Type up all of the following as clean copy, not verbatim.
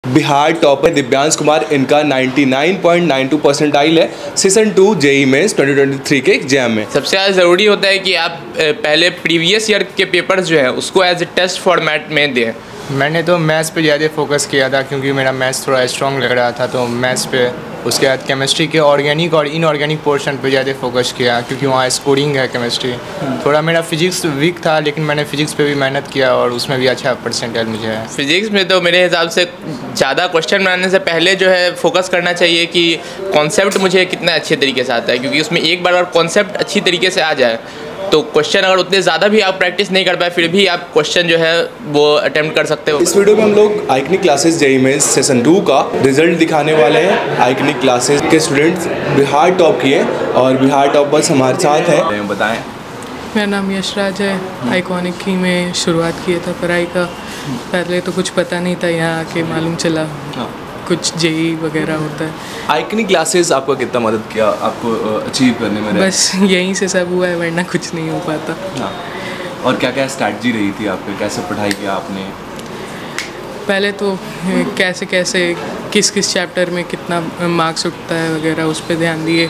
Bihar topper Divyansh Kumar, इनका 99.92 percentile है session 2 JEE mains 2023 के एग्जाम में। सबसे ज़्यादा ज़रूरी होता है कि आप पहले प्रीवियस ईयर के पेपर्स जो है उसको एज ए टेस्ट फॉर्मेट में दें। मैंने तो मैथ्स पे ज़्यादा फोकस किया था क्योंकि मेरा मैथ्स थोड़ा स्ट्रॉन्ग लग रहा था, तो मैथ्स पे, उसके बाद केमिस्ट्री के ऑर्गेनिक और इनऑर्गेनिक पोर्शन पे ज़्यादा फोकस किया क्योंकि वहाँ स्कोरिंग है केमिस्ट्री। थोड़ा मेरा फिजिक्स वीक था लेकिन मैंने फिजिक्स पे भी मेहनत किया और उसमें भी अच्छा परसेंटाइल मुझे है। फिजिक्स में तो मेरे हिसाब से ज़्यादा क्वेश्चन बनाने से पहले जो है फोकस करना चाहिए कि कॉन्सेप्ट मुझे कितना अच्छे तरीके से आता है, क्योंकि उसमें एक बार अगर कॉन्सेप्ट अच्छी तरीके से आ जाए तो क्वेश्चन अगर उतने ज़्यादा भी आप प्रैक्टिस नहीं कर पाए फिर भी आप क्वेश्चन जो है वो अटेम्प्ट कर सकते हो। इस वीडियो में हम लोग iconic classes JEE mains session 2 का रिजल्ट दिखाने वाले हैं। आइकनिक क्लासेस के स्टूडेंट्स बिहार टॉप किए और बिहार टॉपर्स हमारे साथ हैं। बताएं। मेरा नाम यशराज है। आइकॉनिक की मैं शुरुआत किया था पढ़ाई का। पहले तो कुछ पता नहीं था, यहाँ आके मालूम चला कुछ जेई वगैरह होता है। आइकनिक क्लासेस आपको कितना मदद किया आपको अचीव करने में? बस यहीं से सब हुआ है, वरना कुछ नहीं हो पाता। हाँ। और क्या क्या स्ट्रैटेजी रही थी आपकी, कैसे पढ़ाई किया आपने? पहले तो कैसे कैसे किस किस चैप्टर में कितना मार्क्स उठता है वगैरह उस पर ध्यान दिए।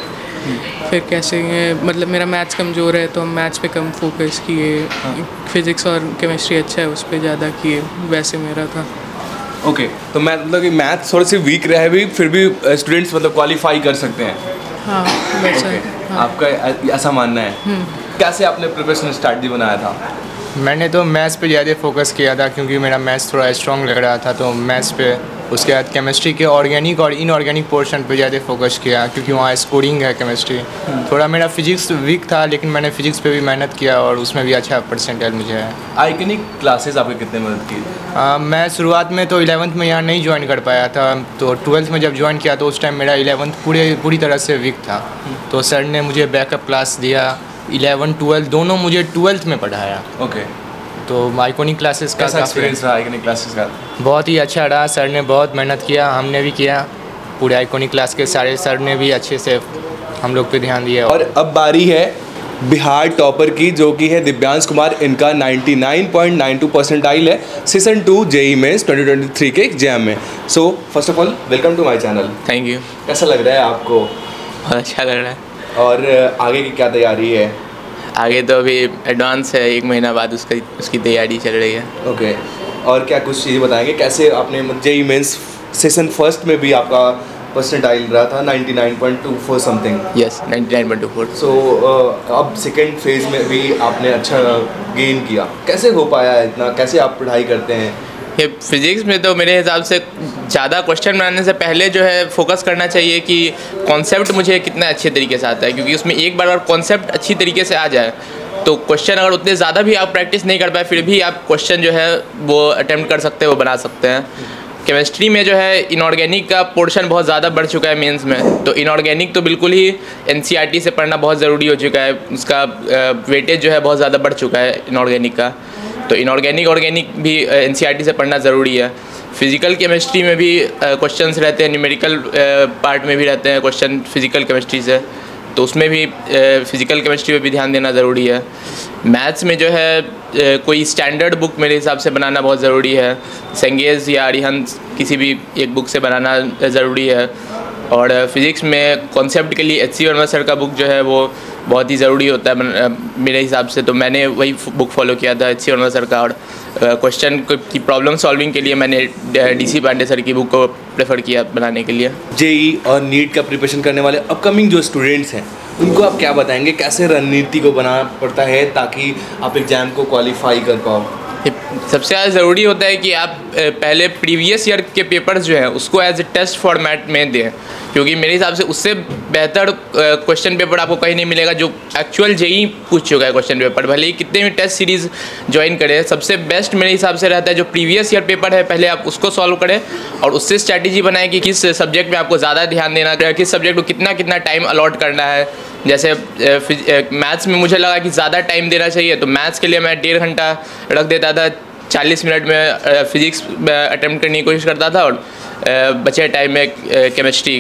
फिर कैसे मतलब मेरा मैथ्स कमज़ोर है तो हम मैथ्स पे कम फोकस किए। फिज़िक्स और केमिस्ट्री अच्छा है उस पर ज़्यादा किए, वैसे मेरा था। ओके तो मैं मतलब कि मैथ्स थोड़े से वीक रहे भी फिर भी स्टूडेंट्स मतलब क्वालिफाई कर सकते हैं। हाँ वैसा है। हाँ। आपका ऐसा मानना है? कैसे आपने प्रिपरेशन स्ट्रैटेजी बनाया था? मैंने तो मैथ्स पे ज़्यादा फोकस किया था क्योंकि मेरा मैथ्स थोड़ा स्ट्रॉन्ग लग रहा था, तो मैथ्स पे, उसके बाद केमिस्ट्री के ऑर्गेनिक और इनऑर्गेनिक पोर्शन पे ज़्यादा फोकस किया क्योंकि वहाँ स्कोरिंग है केमिस्ट्री। थोड़ा मेरा फिजिक्स वीक था लेकिन मैंने फिजिक्स पे भी मेहनत किया और उसमें भी अच्छा परसेंटाइल मुझे है। आइकनिक क्लासेस आपके कितने मदद की? मैं शुरुआत में तो 11th में यहाँ नहीं ज्वाइन कर पाया था, तो 12th में जब ज्वाइन किया तो उस टाइम मेरा 11th पूरी तरह से वीक था, तो सर ने मुझे बैकअप क्लास दिया। 11 12 दोनों मुझे 12th में पढ़ाया। ओके तो आइकॉनिक क्लासेस का एक्सपीरियंस रहा आइकनिक क्लासेस का? बहुत ही अच्छा रहा। सर ने बहुत मेहनत किया, हमने भी किया, पूरे आइकॉनिक क्लास के सारे सर ने भी अच्छे से हम लोग पे ध्यान दिया। और अब बारी है बिहार टॉपर की, जो कि है दिव्यांश कुमार। इनका 99.92 परसेंटाइल है सेशन 2 जेई मेंस 2023 के एग्जाम में। So first of all welcome to my channel. Thank you. कैसा लग रहा है आपको? बहुत अच्छा लग रहा है। और आगे की क्या तैयारी है? आगे तो अभी एडवांस है, 1 महीना बाद उसकी तैयारी चल रही है। ओके और क्या कुछ चीज़ें बताएंगे कैसे आपने जेई मेंस सेशन फर्स्ट में भी आपका परसेंटाइल रहा था 99.24 समथिंग? यस 99.24। सो अब सेकेंड फेज में भी आपने अच्छा गेन किया। कैसे हो पाया इतना, कैसे आप पढ़ाई करते हैं? ये फिज़िक्स में तो मेरे हिसाब से ज़्यादा क्वेश्चन बनाने से पहले जो है फोकस करना चाहिए कि कॉन्सेप्ट मुझे कितना अच्छे तरीके से आता है, क्योंकि उसमें एक बार अगर कॉन्सेप्ट अच्छी तरीके से आ जाए तो क्वेश्चन अगर उतने ज़्यादा भी आप प्रैक्टिस नहीं कर पाए फिर भी आप क्वेश्चन जो है वो अटेम्प्ट कर सकते हैं, वो बना सकते हैं। केमिस्ट्री में जो है इनऑर्गेनिक का पोर्शन बहुत ज़्यादा बढ़ चुका है मेंस में, तो इनऑर्गेनिक तो बिल्कुल ही एनसीईआरटी से पढ़ना बहुत ज़रूरी हो चुका है। उसका वेटेज जो है बहुत ज़्यादा बढ़ चुका है इनऑर्गेनिक का, तो इनऑर्गेनिक ऑर्गेनिक भी एनसीईआरटी से पढ़ना ज़रूरी है। फिज़िकल केमिस्ट्री में भी क्वेश्चंस रहते हैं, न्यूमेरिकल पार्ट में भी रहते हैं क्वेश्चन फिज़िकल केमिस्ट्री से, तो उसमें भी फिज़िकल केमिस्ट्री पे भी ध्यान देना ज़रूरी है। मैथ्स में जो है कोई स्टैंडर्ड बुक मेरे हिसाब से बनाना बहुत ज़रूरी है। सेंगेज या अरिहंत किसी भी एक बुक से बनाना ज़रूरी है। और फिज़िक्स में कॉन्सेप्ट के लिए HC वर्मा सर का बुक जो है वो बहुत ही ज़रूरी होता है मेरे हिसाब से, तो मैंने वही बुक फॉलो किया था HC वर्मा सर का। और क्वेश्चन की प्रॉब्लम सॉल्विंग के लिए मैंने DC पांडे सर की बुक को प्रेफर किया बनाने के लिए। जेई और नीट का प्रिपरेशन करने वाले अपकमिंग जो स्टूडेंट्स हैं उनको आप क्या बताएंगे, कैसे रणनीति को बनाना पड़ता है ताकि आप एग्ज़ाम को क्वालिफाई कर पाओ? सबसे ज़्यादा ज़रूरी होता है कि आप पहले प्रीवियस ईयर के पेपर्स जो है उसको एज ए टेस्ट फॉर्मेट में दें, क्योंकि मेरे हिसाब से उससे बेहतर क्वेश्चन पेपर आपको कहीं नहीं मिलेगा जो एक्चुअल जेई पूछ चुका है क्वेश्चन पेपर। भले ही कितने भी टेस्ट सीरीज़ ज्वाइन करें, सबसे बेस्ट मेरे हिसाब से रहता है जो प्रीवियस ईयर पेपर है पहले आप उसको सॉल्व करें और उससे स्ट्रैटेजी बनाएं कि किस सब्जेक्ट में आपको ज़्यादा ध्यान देना है, किस सब्जेक्ट को कितना टाइम अलॉट करना है। जैसे मैथ्स में मुझे लगा कि ज़्यादा टाइम देना चाहिए, तो मैथ्स के लिए मैं 1.5 घंटा रख देता था, 40 मिनट में फिज़िक्स अटेम्प्ट करने की कोशिश करता था और बचे टाइम में केमिस्ट्री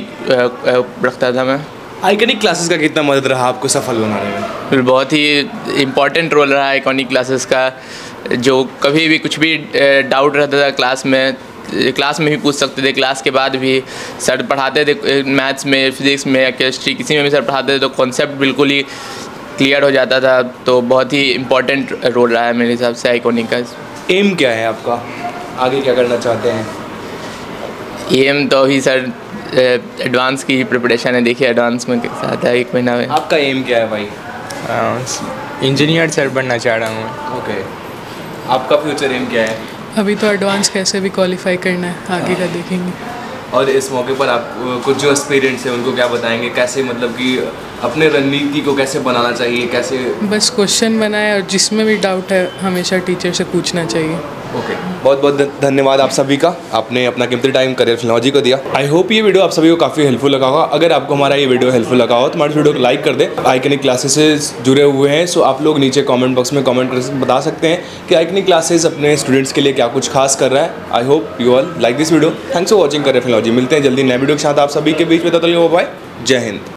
रखता था मैं। आइकनिक क्लासेस का कितना मदद रहा आपको सफल बनाने में? बहुत ही इम्पॉर्टेंट रोल रहा आइकॉनिक क्लासेस का। जो कभी भी कुछ भी डाउट रहता था क्लास में क्लास में भी पूछ सकते थे, क्लास के बाद भी सर पढ़ाते थे, मैथ्स में, फिजिक्स में या केमिस्ट्री किसी में भी सर पढ़ाते थे तो कॉन्सेप्ट बिल्कुल ही क्लियर हो जाता था। तो बहुत ही इम्पोर्टेंट रोल रहा है मेरे हिसाब से आइकॉनिक का। एम क्या है आपका, आगे क्या करना चाहते हैं? एम तो अभी सर एडवांस की प्रिपरेशन है, देखिए एडवांस में कैसा आता है 1 महीना में। आपका एम क्या है भाई? इंजीनियर सर बनना चाह रहा हूँ मैं। ओके, आपका फ्यूचर एम क्या है? अभी तो एडवांस कैसे भी क्वालिफाई करना है, आगे का देखेंगे। और इस मौके पर आप कुछ जो एस्पिरेंट्स हैं उनको क्या बताएंगे, कैसे मतलब कि अपने रणनीति को कैसे बनाना चाहिए, कैसे? बस क्वेश्चन बनाए और जिसमें भी डाउट है हमेशा टीचर से पूछना चाहिए। ओके, बहुत बहुत धन्यवाद आप सभी का, आपने अपना कीमती टाइम करियर फिलॉजी को दिया। आई होप ये वीडियो आप सभी को काफ़ी हेल्पफुल लगा होगा। अगर आपको हमारा ये वीडियो हेल्पफुल लगा हो तो हमारे वीडियो को लाइक कर दें। आइकनिक क्लासेस से जुड़े हुए हैं, सो आप लोग नीचे कमेंट बॉक्स में कमेंट कर बता सकते हैं कि आइकनिक क्लासेस अपने स्टूडेंट्स के लिए क्या कुछ खास कर रहा है। I hope you all like this video. Thanks for watching career फिलॉजी। मिलते हैं जल्दी नए वीडियो के साथ आप सभी के बीच में। तब तक बाय, जय हिंद।